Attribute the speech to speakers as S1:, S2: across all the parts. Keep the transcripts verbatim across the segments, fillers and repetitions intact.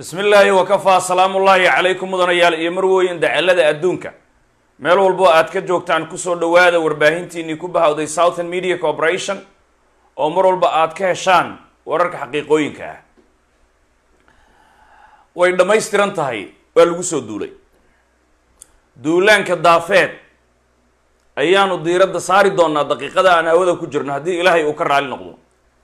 S1: بسم الله وكفى سلام الله عليكم مدنيال iyo marwooyin dacalada adduunka meel walbo aad ka joogtaan ku soo dhawaada warbaahintiini ku bahawday Southern Media Corporation oo mar walba aad ka heshaan wararka xaqiiqooyinka ah way dhameystiran tahay waa lagu soo duulay duulaanka daafeed ayaanu diiradda saari doonaa daqiiqada aan hawada ku jirno haddii ilaahay uu ka raali noqdo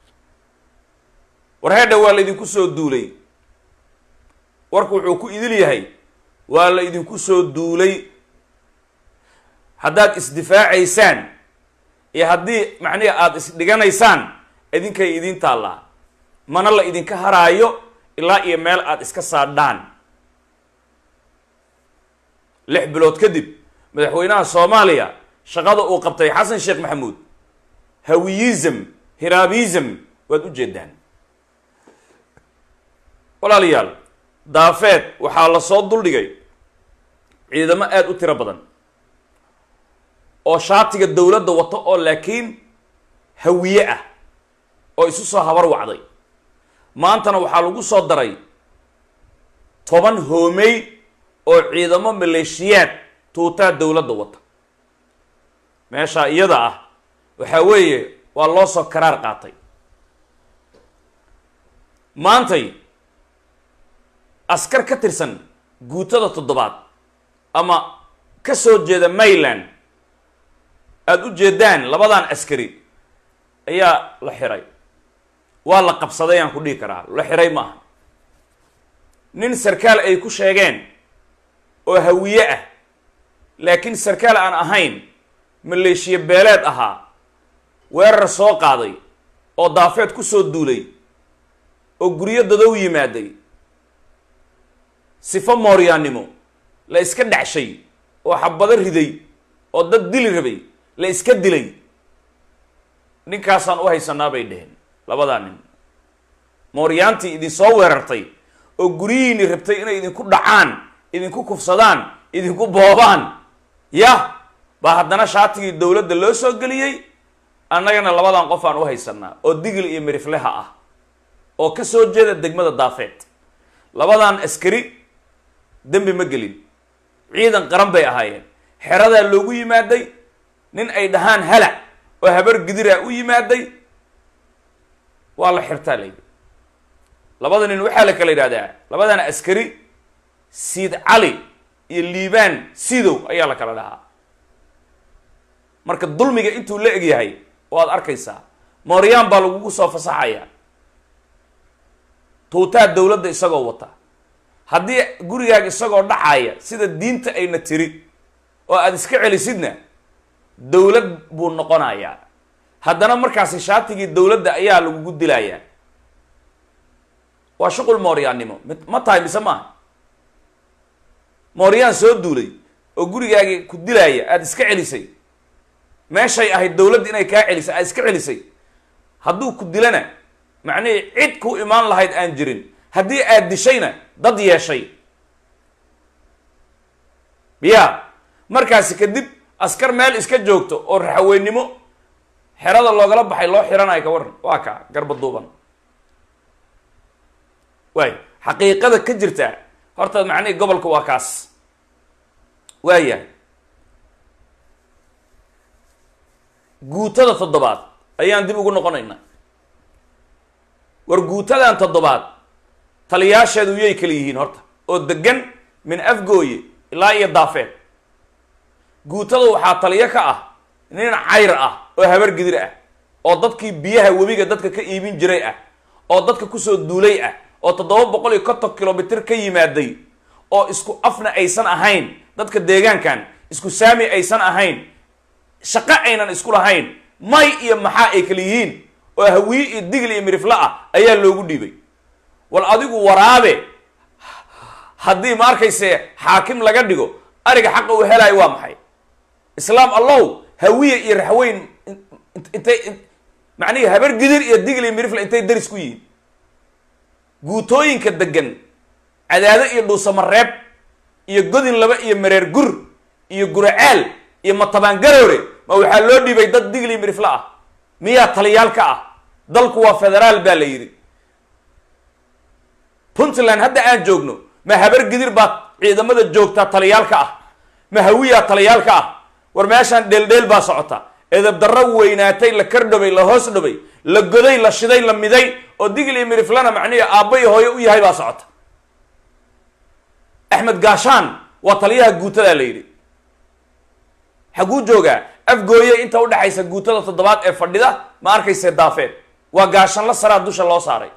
S1: war heedha waa la idinku soo duulay warku wuxuu ku idil yahay waa la idinku soo duulay haddaad isdifaacaysaan iyo haddii macnihi aad isdhiganaysaan idinkay idin taallaa mana la idinka haraayo ilaa iyo meel aad iska saadhaan lix bilood kadib madaxweynaha Soomaaliya shaqada uu qabtay Xasan Sheekh Maxamuud hawiyism hiraabism waad u jeedaan walaalayaal daafeed waxaa la soo duldhigay ciidamo aad u tiro badan oo shaatiga dawladda wato oo laakiin hawiye ah oo isu soo habar wacday maantana waxaa lagu soo daray toban hoomey oo ciidamo maleeshiyaad tuutaa dawladda wata meesha iyada ah waxaa weeye waa loo soo karaar qaatay maantay askar ka tirsan guutada toddobaad ama ka soo jeeda Mayland aad u jeedaan labadan askari ayaa la xiray waa la qabsaday aan ku dhigi karaa la xiray ma nin sarkaal ay ku sheegeen oo hawiye ah laakiin sarkaal aan ahayn maleeshiya beeleed ahaa weerar soo qaaday oo daafeed ku soo duulay oo guriyo dadow yimaaday sifo mooryaannimo la iska dhacshay oo xabado riday oo dad dili rabay la iska dilay ninkaasaan u haysanaa bay dheheen labadaa nin mooryaantii idin soo weerartay oo guriyiini rabtay inay idinku dhacaan idinku kufsadaan idinku boobaan ya baa haddana shaatigii dawladda loo soo geliyey annagana labadan qof aan u haysanaa oo digil iyo mirifleha ah oo ka soo jeeda degmada daafeed labadan askari dembi ma gelin ciidan qaran bay ahaayeen xeradaa loogu yimaaday nin ay dhahaan halac oo habar gidiraa u yimaaday waa la xirtaa layidhi labada nin waxaa la kala yidhahdaa labadan askari siid cali iyo liibaan sidow ayaa la kala dhahaa marka dulmiga intuu la eg yahay waad arkaysaa mooryaan baa lagugu soo fasaxaya tuutaa dawladda isagoo wata haddii gurigaaga isagoo dhacaya sida diinta ayna tiri oo aad iska celisidna dawlad buu noqonayaa haddana markaasi shaatigii dawladda ayaa lagugu dilayaa waa shuqul mooryaannimo ma tahay mise maaha mooryaan soo duulay oo gurigaagi ku dilaya aada iska celisay meeshay ahayd dawladda inay kaa celisay aad iska celisay hadduu ku dilana macnihii cid ku imaan lahayd aan jirin haddii aad dishayna dad yeeshay ya markaasi kadib askar meel iska joogto oo raxaweynimo xerada loogala baxay loo xiranayo ka waran waa kaa garba duuban waay xaqiiqada ka jirta horta macnihii gobolka waa kaas waayahay guutada toddobaad ayaan dib ugu noqonaynaa war guutadan toddobaad taliyaasheedu yay kala yihiin horta oo degan min afgooye ilaa iyo daafeed guutada waxaa taliyo ka ah nin cayr ah oo habar gidir ah oo dadkii biyaha webiga dadka ka iibin jiray ah oo dadka kusoo duulay ah oo toddoba boqol iyo konton kilomitr ka yimaaday oo isku afna aysan ahayn dadka deegaankan isku saami aysan ahayn shaqo aynan isku lahayn may iyo maxaa ay kala yihiin oo hawiye iyo digil iyo mirifla ah ayaa loogu dhiibay wal adigu waraabe haddii ma arkayse xaakim laga dhigo ariga xaqa uu helaayo waa maxay islaam allow hawiye iyo raxweyn intay macnihi habar gidir iyo digil iyo mirifla intay daris ku yihiin guutooyinka degan cadaado iyo dhuusamareeb iyo godin laba iyo mareer gur iyo guracaal iyo matabaan garoore ma waxaa loo dhiibay dad digil iyo mirifla ah miyaa taliyaalka ah dalku waa federaal baa la yidhi puntland hadda aan joogno ma habar gidir baad ciidamada joogtaa taliyaalka ah ma hawiyaa taliyaalka ah war meeshaan dheeldheel baa socota edab darro weynaatay la kardhabay la hoos dhabay la goday la shiday la miday oo digil iyo miriflana macnihi aabba iyo hooyo u yahay baa socota axmed gaashaan waa taliyaha guutada la yidhi xaguu joogaa afgooye inta udhexaysa guutada toddobaad ee fadhida ma arkayse daafeed waa gaashan la saraa dusha loo saaray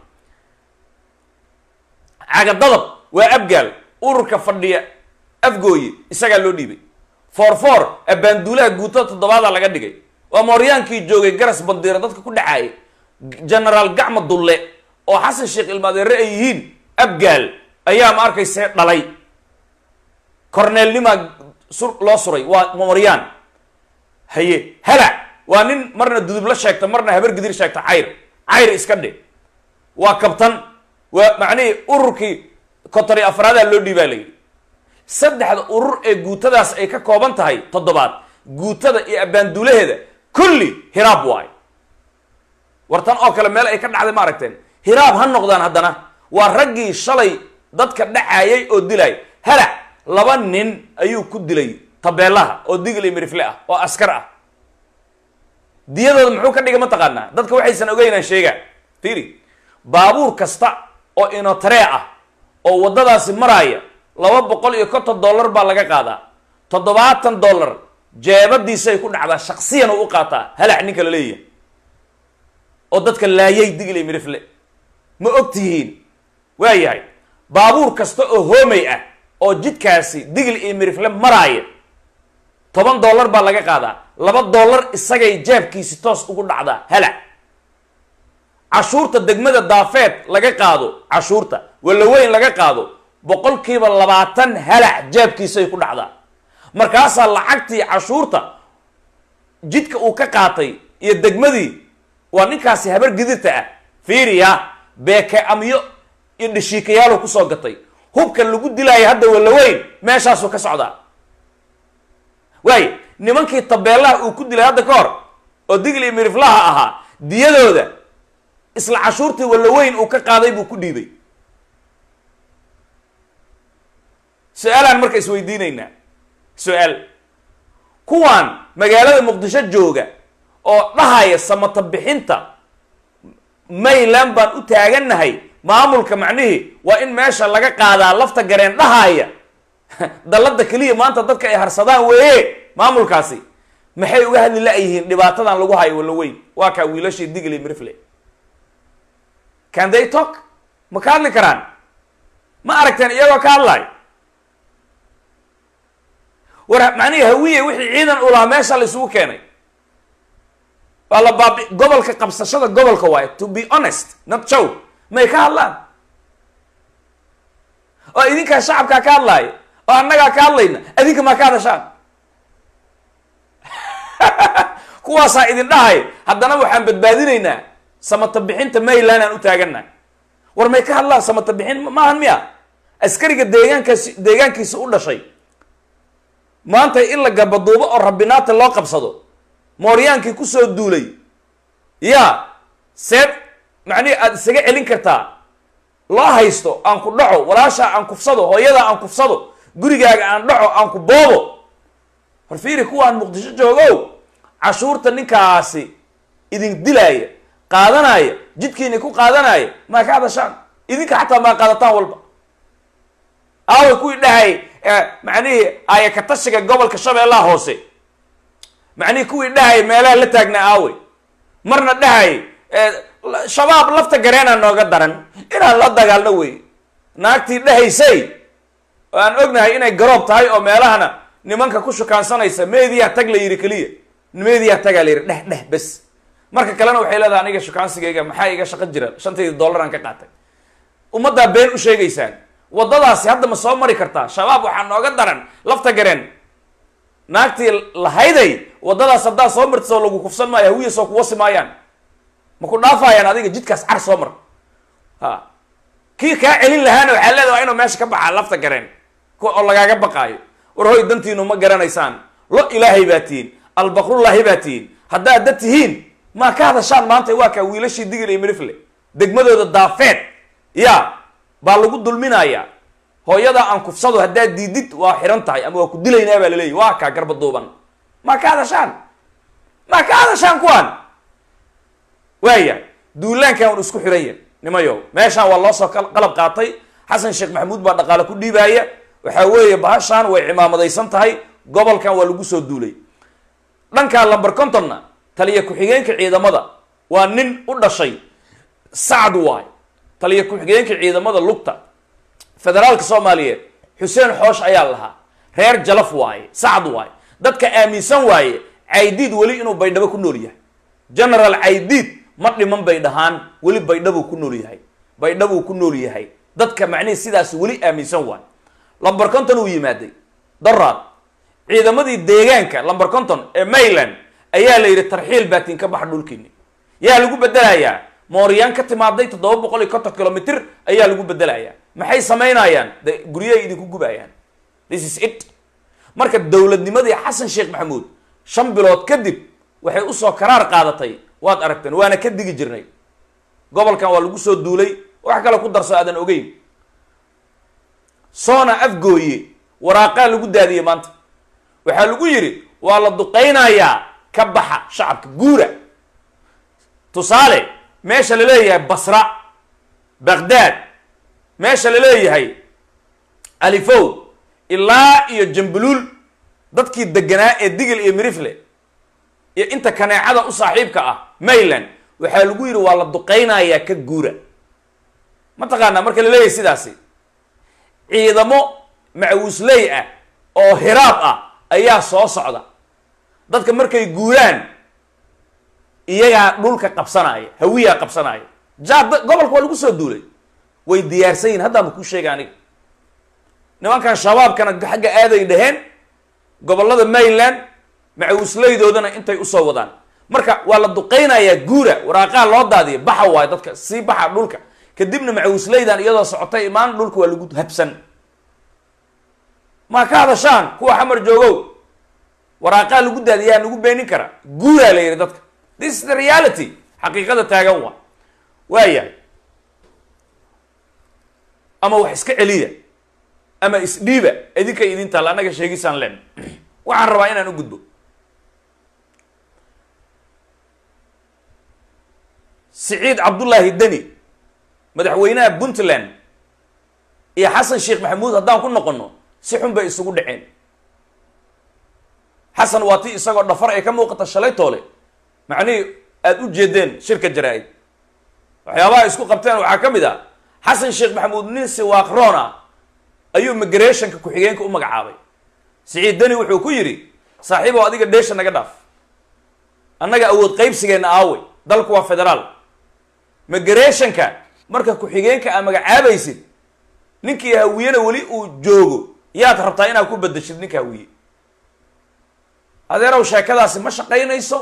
S1: cagadadab waa abgaal ururka fadhiya afgooye isagaa loo dhiibay foorfoor abaanduulaha guutada toddobaada laga dhigay waa mooryaankii joogay garas bandiira dadka ku dhacaayay genaraal gacma dulle oo xasan sheekh ilmaadeere ay yihiin abgaal ayaa ma arkayse dhalay corneelnimaa sur loo suray waa mooryaan haye halac waa nin marna dudub la sheegta marna habar gidir sheegta cayr cayr iska dhe waa kabtan waa macnihii ururkii kontoni afraadaa loo dhiibaa la yidhi saddexda urur ee guutadaas ay ka kooban tahay toddobaad guutada iyo abaanduulaheeda kulli hiraab waay wartan oo kale meel ay ka dhacday ma aragteen hiraab ha noqdaan haddana waa raggii shalay dadka dhacaayay oo dilay halac laba nin ayuu ku dilay tabeelaha oo digil iyo mirifle ah oo askar ah diyadooda muxuu ka dhigay ma taqaanaa dadka waxaysan ogeynaan sheegaa fiiri baabuur kasta oo inotaree ah oo waddadaasi maraaya laba boqol iyo konton dollar baa laga qaadaa toddobaatan dollar jeebadiisay ku dhacdaa shaksiyan oo u qaataa halac ninka la leeyahay oo dadka laayay digil iyo mirifle ma og tihiin waayahay baabuur kasta oo hoomay ah oo jidkaasi digil iyo mirifle maraaya toban dollar baa laga qaadaa laba dollar isagay jeebkiisi toos ugu dhacdaa halac cashuurta degmada daafeed laga qaado cashuurta walaweyn laga qaado boqolkiiba labaatan halac jeebkiisay ku dhacdaa markaasaa lacagtii cashuurta jidka uu ka qaatay iyo degmadii waa ninkaasi habar gidirta ah fiiriya beeke amyo iyo dhashiikayaalu kusoo gatay hubka lagu dilaayo hadda walaweyn meeshaasuu ka socdaa waay nimankii tabeelaha uu ku dilay hadda ka hor oo digil iyo miriflaha ahaa diyadooda isla cashuurtii walaweyn uu ka qaaday buu ku dhiibay su-aalaan marka isweydiinaynaa su-aal kuwaan magaalada muqdisho jooga oo dhahaya samata bixinta mayland baan u taagannahay maamulka macnihii waa in meesha laga qaadaa lafta gareen dhahaya dallada keliya maanta dadka ay harsadaan weeye maamulkaasi maxay uga hadli la-yihiin dhibaatadan lagu hayo walaweyn waa kaa wiilashii digli mirifle can they talk ma ka hadli karaan ma aragteen iyagoo ka hadlayo war macnihi hawiye wixii ciidan u lahaa meesha la isugu keenay waa la baabi gobolka qabsashada gobolka waaye to be honest not show may ka hadlaan oo idinkaa shacabkaa ka hadlaayo oo annagaa ka hadlayna adinka maa ka hadashaan kuwaasaa idin dhahay haddana waxaan badbaadinaynaa samata bixinta mayland aan u taagannahay war may ka hadlaan samata bixin maahan miya askariga deegaankaasi deegaankiisa u dhashay maanta in la gabaduubo oo rabinaata loo qabsado mooryaankii kusoo duulay ya seeb macnihi aada isaga celin kartaa loo haysto aan ku dhaco walaashaa aan kufsado hooyadaa aan kufsado gurigaaga aan dhaco aan ku boobo hor fiiri kuwaan muqdisho joogow cashuurta ninkaasi idin dilaaya qaadanaya jidkiina ku qaadanaya maa ka hadashaan idinka xataa maa qaadataan walba aaway kuwii dhahay macnihii aya katashiga gobolka shabeellaha hoose macnihii kuwii dhahay meelaha la taagnaa aaway marna dhahay shabaab lafta gareenaa nooga daran inaan la dagaalno wey naagtii dhahaysay oo aan ognahay inay garoob tahay oo meelahana nimanka ku shukaansanaysa meediyaa tag la yidhi keliya meediyaa tagaa la yidhi dheh dheh bes marka kalena waxay leedahay aniga shukaansigayga maxaa iga shaqo jira shantayda dollar aan ka qaatay ummaddaa been u sheegaysaan waddadaasi hadda ma soo mari kartaa shabaab waxaa nooga daran lafta gareen naagtii lahayday waddadaas haddaa soo martisoo lagu kufsan maayo hawiya soo kuwasi maayaan ma ku dhaafayaan adiga jidkaas car soo mar ha kii kaa celin lahaana waxaa leedahay waa inuu meesha ka baxaa lafta gareen oo lagaaga baqaayo war hoy dantiinu ma garanaysaan lo ilaahay baa tihiin albaqrullaahi baa tihiin haddaad dad tihiin maa ka hadashaan maanta waa kaa wiilashii digil iyo mirifle degmadooda daafeed ya baa lagu dulminayaa hooyada aan kufsado haddaad diidid waa xiran tahay ama waa ku dilaynaa baa laleeyahy waa kaa garba duuban ma ka hadashaan ma ka hadashaan kuwan waaya duulaankan un isku xiraya nimayo meeshaan waa loo soo qalab qaatay xasan sheekh maxamuud baa dhaqaale ku dhiibaaya waxaa weeye bahashaan way cimaamadaysan tahay gobolkan waa lagu soo duulay dhankaa lamber contonna taliya ku-xigeenka ciidamada waa nin u dhashay sacd waay taliya ku-xigeenka ciidamada lugta federaalka soomaaliyeed xuseen xoosh ayaa lahaa reer jalaf waaye sacd waaye dadka aaminsan waaye caydiid weli inuu baydhabo ku nool yahay general caydiid ma dhiman bay dhahaan weli baydhabuu ku nool yahay baydhabuu ku nool yahay dadka macnihii sidaas weli aaminsan waaye lamber conton uu yimaaday daraad ciidamadii deegaanka lamber conton ee mayland ayaa la yidhi tarxiil baatiin ka baxa dhulkiini yaa lagu bedelayaa mooryaan ka timaaday toddoba boqol iyo konton kilomitr ayaa lagu bedelayaa maxay samaynayaan de guryahay idinku gubayaan this is it marka dowladnimadii xasan sheekh maxamuud shan bilood kadib waxay usoo karaar qaadatay waad aragteen waana ka digi jirnay gobolkan waa lagu soo duulay wax kale ku darso aadan ogeyn soona afgooye waraaqaa lagu daadiyey maanta waxaa lagu yidhi waa la duqaynayaa ka baxa shacabka guura tusaale meesha la leeyahay basra baghdad meesha la leeyahay alifow ilaa iyo jambuluul dadkii deganaa ee digil iyo mirifle iyo inta kaneecada u saaxiibka ah mayland waxaa lagu yidhi waa la duqaynayaa ka guura mataqaanaa marka la leeyahay sidaasi ciidamo macawisley ah oo hiraab ah ayaa soo socda dadka markay guuraan iyagaa dhulka qabsanaya hawiyaa qabsanaya jaad gobolka waa lagu soo duulay way diyaarsan yihin haddaanba ku sheega aniga nimankan shabaabkana xagga aaday dhaheen gobollada mayland macawislaydoodana intay usoo wadaan marka waa la duqaynayaa guura waraaqaha loo daadiya baxa waayo dadka sii baxa dhulka kadibna macawislaydan iyadoo socotay imaan dhulka waa lagu habsan ma ka hadashaan kuwa xamar joogow waraaqaa lagu daadiyaa nagu beenin kara guuraa la yidhi dadka this is the reality xaqiiqada taagan waa waayahay ama wax iska celiya ama isdhiiba idinkay idin taalla annaga sheegisaan len waxaan rabaa inaan u gudbo siciid cabdullaahi deni madaxweynaha puntland iyo xasan sheekh maxamuud haddaan ku noqono si xun bay isugu dhaceen xasan waa ti isagoo dhafar ay ka muuqata shalay toole macnihii aada u jeedeen shirka jaraa-id waxyaabaha isku qabteen waxaa ka mid ah xasan sheekh maxamuud nin siwaaqroona ayuu migrationka ku-xigeenka u magacaabay siciid deni wuxuu ku yidhi saaxiibow adiga dheesha naga dhaaf annaga awood qaybsigeenna aawey dalku waa federaal migrationka marka ku-xigeenka aa magacaabaysid ninkii hawiyena weli uu joogo yaad rabtaa inaad ku bedeshid ninka hawiye adeerow sheekadaasi ma shaqaynayso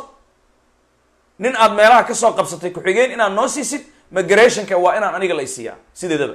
S1: nin aad meelaha ka soo qabsatay ku-xigeen inaad noo siisid migrationka waa inaan aniga la isiiyaa sideedaba